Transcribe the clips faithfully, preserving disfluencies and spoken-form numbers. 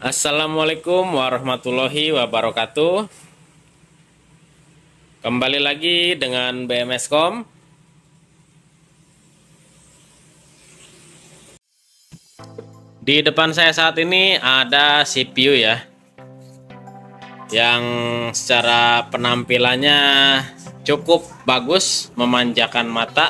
Assalamualaikum warahmatullahi wabarakatuh. Kembali lagi dengan B M S Com. Di depan saya saat ini ada C P U ya, yang secara penampilannya cukup bagus, memanjakan mata.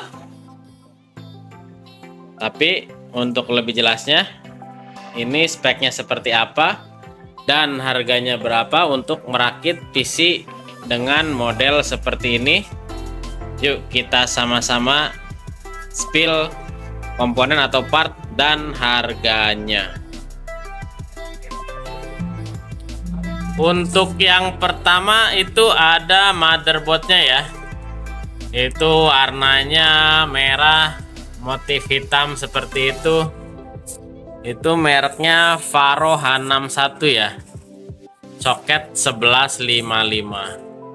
Tapi untuk lebih jelasnya, ini speknya seperti apa dan harganya berapa untuk merakit P C dengan model seperti ini. Yuk kita sama-sama spill komponen atau part dan harganya. Untuk yang pertama itu ada motherboardnya ya, itu warnanya merah, motif hitam seperti itu. Itu mereknya Faro H enam satu ya, soket sebelas lima puluh lima.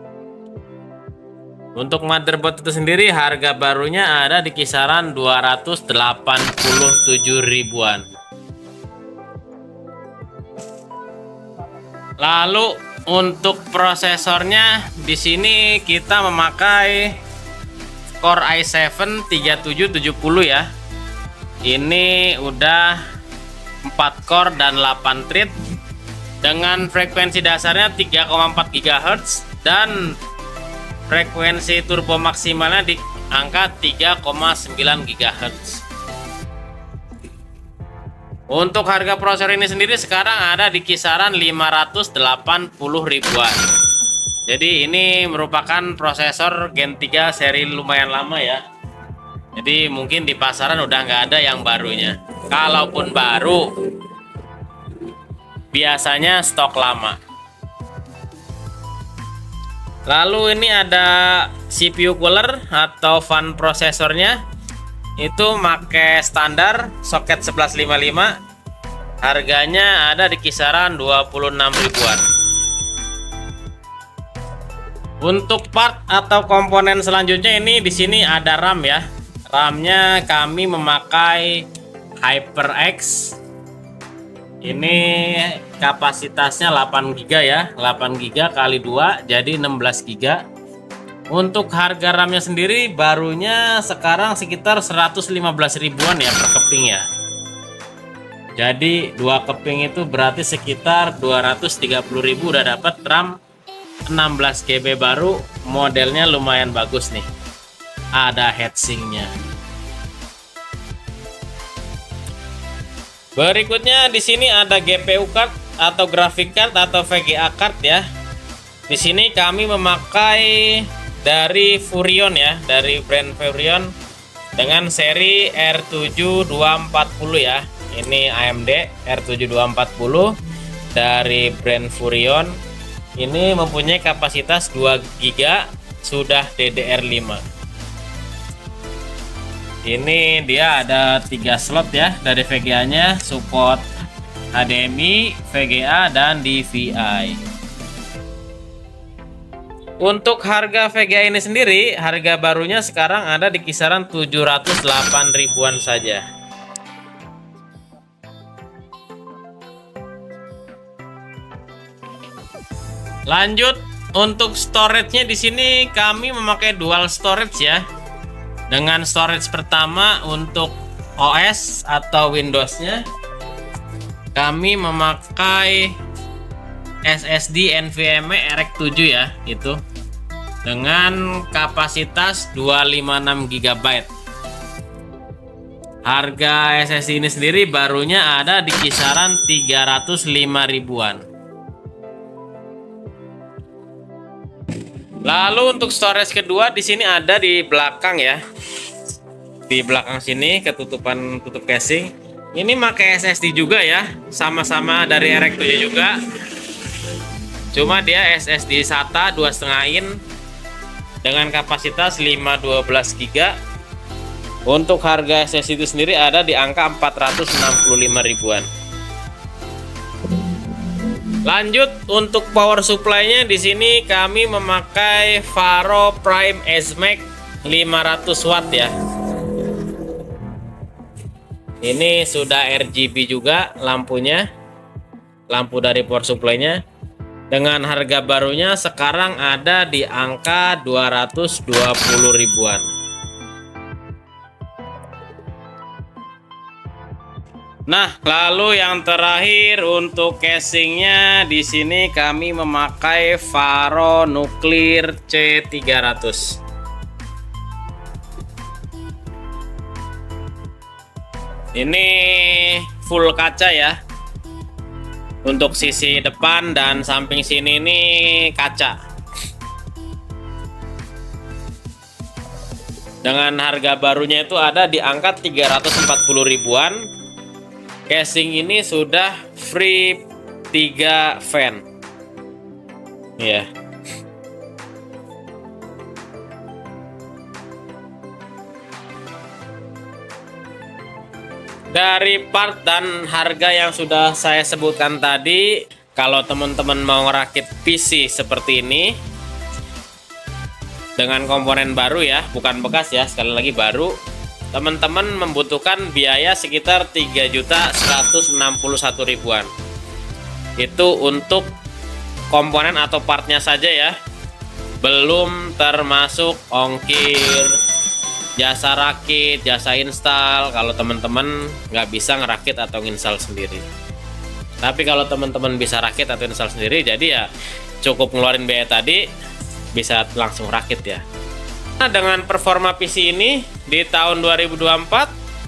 Untuk motherboard itu sendiri harga barunya ada di kisaran dua ratus delapan puluh tujuh ribuan. Lalu untuk prosesornya di sini kita memakai Core i tujuh tiga tujuh tujuh nol ya. Ini udah empat core dan delapan thread dengan frekuensi dasarnya tiga koma empat gigahertz dan frekuensi turbo maksimalnya di angka tiga koma sembilan gigahertz. Untuk harga prosesor ini sendiri sekarang ada di kisaran lima ratus delapan puluh ribuan. Jadi ini merupakan prosesor Gen tiga seri lumayan lama ya. Jadi mungkin di pasaran udah nggak ada yang barunya. Kalaupun baru, biasanya stok lama. Lalu ini ada C P U cooler atau fan prosesornya. Itu pakai standar soket sebelas lima puluh lima. Harganya ada di kisaran dua puluh enam ribuan. Untuk part atau komponen selanjutnya ini di sini ada RAM ya. RAM-nya kami memakai HyperX. Ini kapasitasnya delapan giga ya, delapan giga kali dua jadi enam belas giga. Untuk harga RAM-nya sendiri barunya sekarang sekitar seratus lima belas ribuan ya per keping ya. Jadi dua keping itu berarti sekitar dua ratus tiga puluh ribu udah dapat RAM enam belas giga baru, modelnya lumayan bagus nih. Ada heatsinknya. Berikutnya di sini ada G P U card atau graphic card atau V G A card ya. Di sini kami memakai dari Furion ya, dari brand Furion dengan seri R tujuh dua empat nol ya. Ini A M D R tujuh dua empat nol dari brand Furion. Ini mempunyai kapasitas dua giga, sudah D D R lima. Ini dia ada tiga slot ya dari V G A-nya, support H D M I, V G A dan D V I. Untuk harga V G A ini sendiri, harga barunya sekarang ada di kisaran tujuh ratus delapan ribuan saja. Lanjut untuk storage-nya di sini kami memakai dual storage ya. Dengan storage pertama untuk O S atau Windows-nya kami memakai S S D NVMe R X tujuh ya, itu dengan kapasitas dua ratus lima puluh enam giga byte. Harga S S D ini sendiri barunya ada di kisaran tiga ratus lima ribuan. Lalu untuk storage kedua di sini ada di belakang ya. Di belakang sini ketutupan tutup casing. Ini pakai S S D juga ya, sama-sama dari R X tujuh juga. Cuma dia S S D SATA dua koma lima in dengan kapasitas lima ratus dua belas giga. Untuk harga S S D itu sendiri ada di angka empat ratus enam puluh lima ribuan. Lanjut untuk power supply-nya di sini kami memakai Faro Prime S-Max lima ratus watt ya. Ini sudah R G B juga lampunya. lampu dari power supply-nya. Dengan harga barunya sekarang ada di angka dua ratus dua puluh ribuan. Nah, lalu yang terakhir untuk casingnya, di sini kami memakai Faro Nuklir C tiga ratus. Ini full kaca ya. Untuk sisi depan dan samping sini ini kaca. Dengan harga barunya itu ada di angka tiga ratus empat puluh ribuan. Casing ini sudah free tiga fan. Ya. Yeah. Dari part dan harga yang sudah saya sebutkan tadi, kalau teman-teman mau ngerakit P C seperti ini dengan komponen baru ya, bukan bekas ya, sekali lagi baru, teman-teman membutuhkan biaya sekitar tiga juta seratus enam puluh satu ribuan. Itu untuk komponen atau partnya saja ya, belum termasuk ongkir, jasa rakit, jasa install kalau teman-teman nggak bisa ngerakit atau install sendiri. Tapi kalau teman-teman bisa rakit atau install sendiri, jadi ya cukup ngeluarin biaya tadi, bisa langsung rakit ya. Nah, dengan performa P C ini di tahun dua ribu dua puluh empat,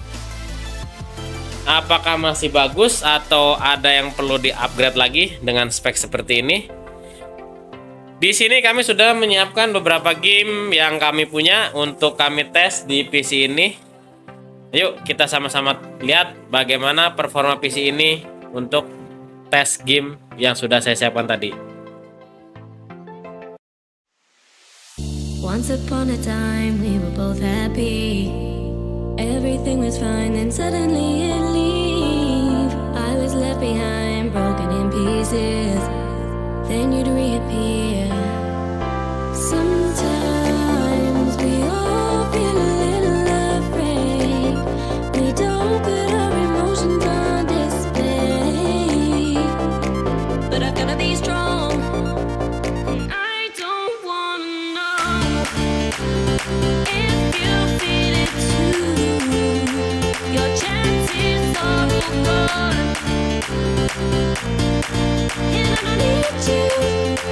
apakah masih bagus atau ada yang perlu di-upgrade lagi dengan spek seperti ini? Di sini kami sudah menyiapkan beberapa game yang kami punya untuk kami tes di P C ini. Yuk kita sama-sama lihat bagaimana performa P C ini untuk tes game yang sudah saya siapkan tadi. Once upon a time we were both happy. Everything was fine and suddenly it leave. I was left behind, broken in pieces. Then you'd reappear. Sometimes we all feel a little afraid. We don't put our emotions on display. But I've gotta be strong. And I don't wanna know if you feel it too. Your chances are gone. And I don't need you.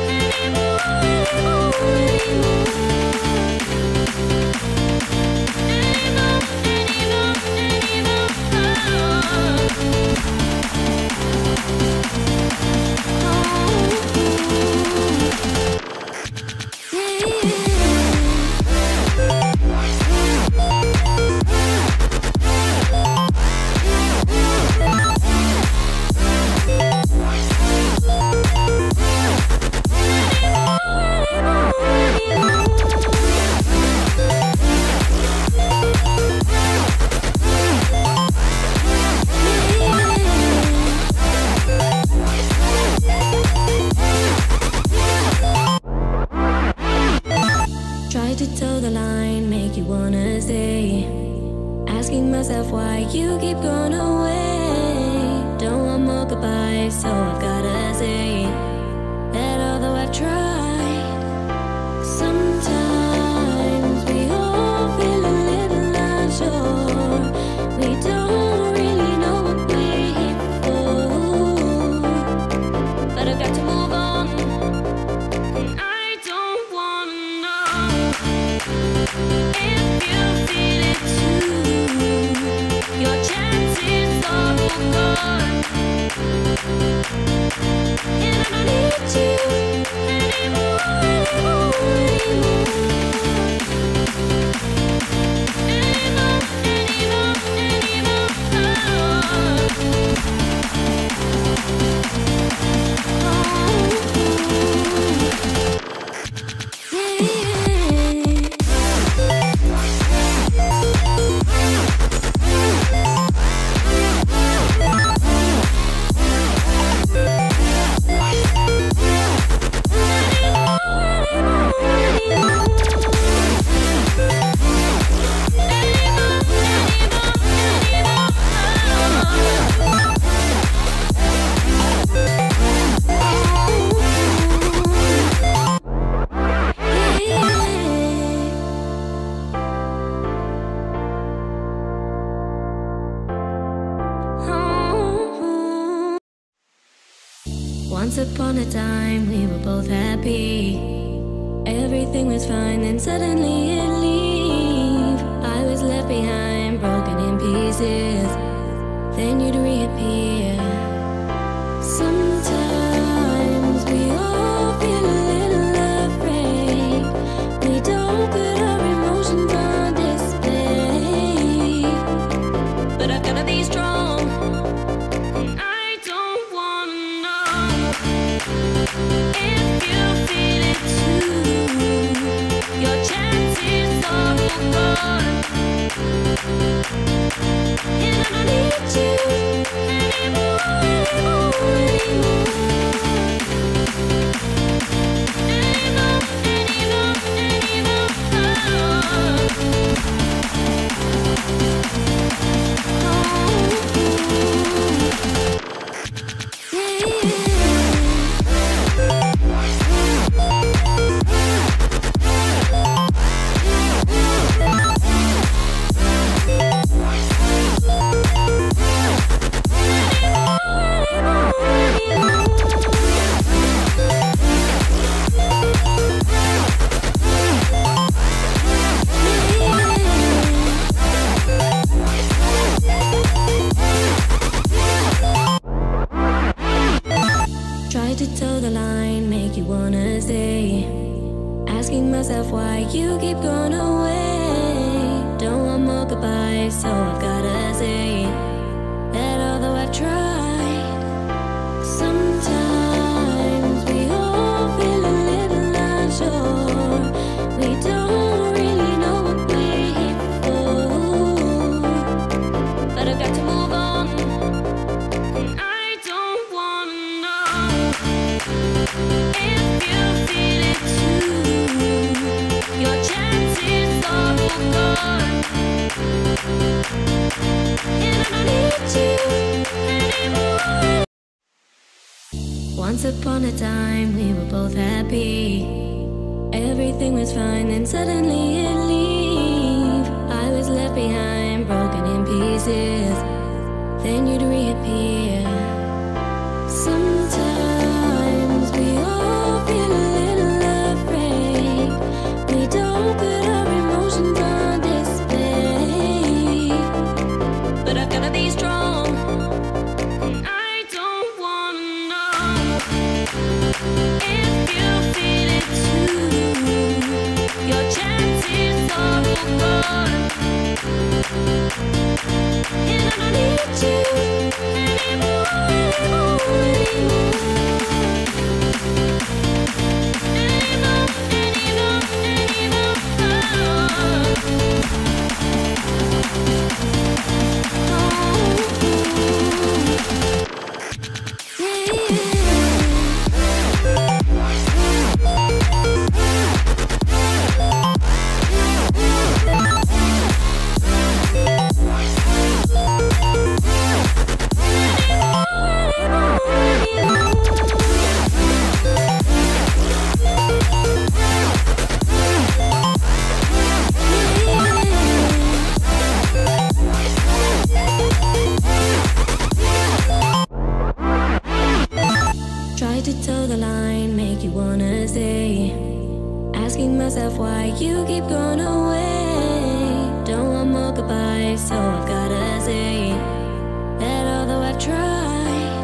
Once upon a time we were both happy. Everything was fine, then suddenly it leave. I was left behind, broken in pieces. Then you'd reappear. Sometimes we all feel a little afraid. We don't put our emotions on display. But I've gotta be strong. I don't wanna know if you feel it too. Your chances are gone, and I don't need you anymore, anymore, anymore. Anymore, anymore, anymore. Try to toe the line, make you wanna stay. Asking myself why you keep going away. Don't want more goodbyes, so I've gotta say that although I've tried, sometimes we all feel a little unsure. We don't really know what we're here for, but I've got to move on. I don't wanna know if you feel it too. Your chances are gone, and I don't need you anymore. Once upon a time we were both happy. Everything was fine, then suddenly it leave. I was left behind, broken in pieces. Then you'd reappear. Sometimes we all feel a little afraid. We don't put our emotions on display. But I've gotta be strong. I don't wanna know if you feel it too. Your chances are gone, and I don't need you anymore, anymore, anymore. Anymore, anymore, anymore. Try to toe the line, make you wanna stay. Asking myself why you keep going away. Don't want more goodbyes, so I've gotta say that although I've tried,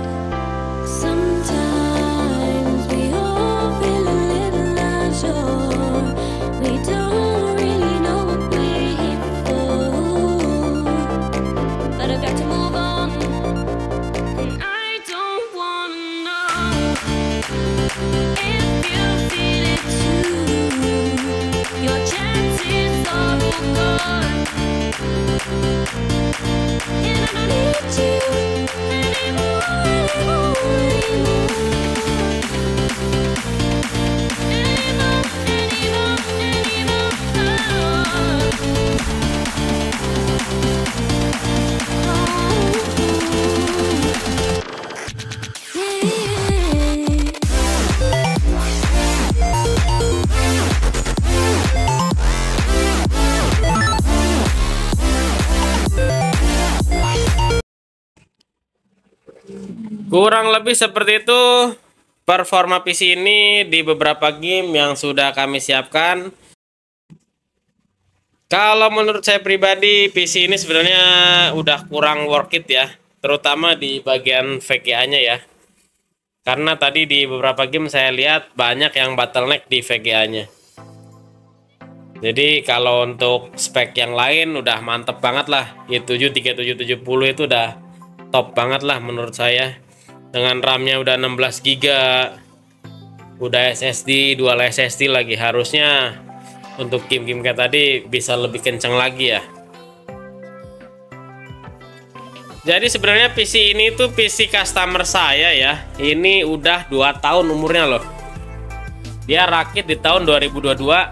sometimes we all feel a little unsure. We don't really know what we're here for, but I've got to move on. I don't wanna know if you feel it too. Your chances are gone, and I don't need you anymore, anymore, anymore. Anymore, anymore, anymore. Kurang lebih seperti itu performa P C ini di beberapa game yang sudah kami siapkan. Kalau menurut saya pribadi, P C ini sebenarnya udah kurang worth it ya, terutama di bagian V G A-nya ya. Karena tadi di beberapa game saya lihat banyak yang bottleneck di V G A-nya. Jadi kalau untuk spek yang lain udah mantep banget lah. i tujuh tiga tujuh tujuh nol itu udah top banget lah menurut saya. Dengan RAM-nya udah enam belas giga, udah S S D, dual S S D lagi. Harusnya untuk game-game kayak tadi bisa lebih kenceng lagi ya. Jadi sebenarnya P C ini tuh P C customer saya ya. Ini udah dua tahun umurnya loh. Dia rakit di tahun dua ribu dua puluh dua.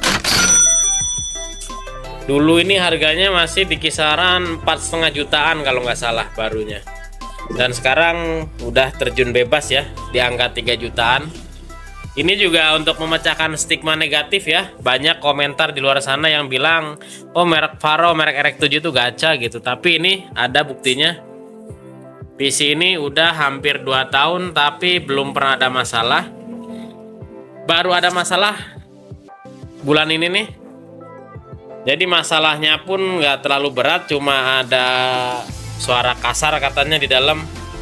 Dulu ini harganya masih di kisaran empat setengah jutaan kalau nggak salah barunya. Dan sekarang udah terjun bebas ya di angka tiga jutaan. Ini juga untuk memecahkan stigma negatif ya. Banyak komentar di luar sana yang bilang, oh merek Faro, merek R X tujuh itu gacha gitu. Tapi ini ada buktinya. P C ini udah hampir dua tahun tapi belum pernah ada masalah. Baru ada masalah bulan ini nih. Jadi masalahnya pun nggak terlalu berat, cuma ada suara kasar katanya di dalam.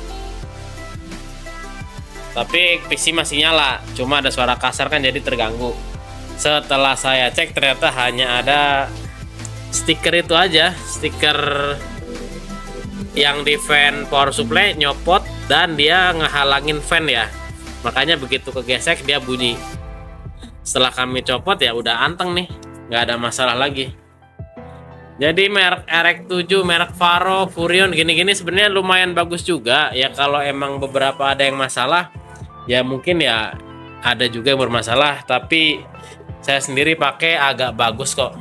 Tapi P C masih nyala, cuma ada suara kasar kan jadi terganggu. Setelah saya cek ternyata hanya ada stiker itu aja, stiker yang di fan power supply nyopot dan dia ngehalangin fan ya. Makanya begitu kegesek dia bunyi. Setelah kami copot ya udah anteng nih, nggak ada masalah lagi. Jadi merek R X tujuh, merek Faro, Furion gini-gini sebenarnya lumayan bagus juga ya. Kalau emang beberapa ada yang masalah ya mungkin ya ada juga yang bermasalah, tapi saya sendiri pakai agak bagus kok.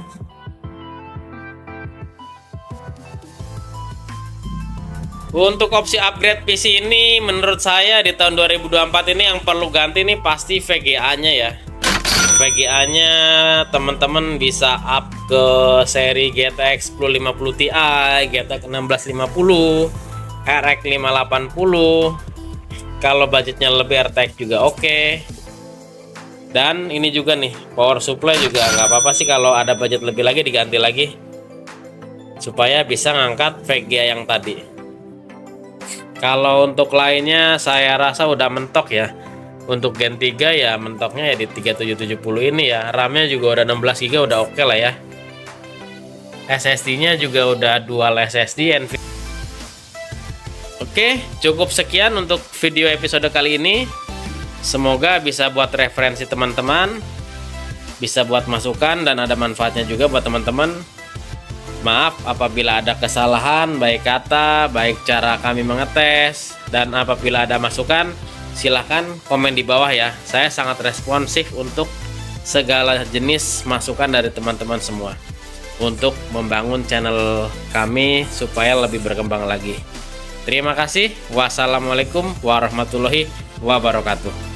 Untuk opsi upgrade P C ini menurut saya di tahun dua ribu dua puluh empat ini yang perlu ganti nih pasti V G A-nya ya. V G A-nya teman-teman bisa up ke seri G T X sepuluh lima puluh Ti, G T X enam belas lima puluh, R X lima delapan puluh. Kalau budgetnya lebih R T X juga oke. Dan ini juga nih power supply juga nggak apa-apa sih kalau ada budget lebih lagi diganti lagi supaya bisa ngangkat V G A yang tadi. Kalau untuk lainnya saya rasa udah mentok ya. Untuk Gen tiga ya mentoknya ya di tiga tujuh tujuh nol ini ya. RAM-nya juga udah enam belas giga udah oke lah ya. S S D-nya juga udah dual S S D NVIDIA. Oke, cukup sekian untuk video episode kali ini. Semoga bisa buat referensi teman-teman, bisa buat masukan dan ada manfaatnya juga buat teman-teman. Maaf apabila ada kesalahan, baik kata, baik cara kami mengetes, dan apabila ada masukan, silahkan komen di bawah ya. Saya sangat responsif untuk segala jenis masukan dari teman-teman semua untuk membangun channel kami supaya lebih berkembang lagi. Terima kasih. Wassalamualaikum warahmatullahi wabarakatuh.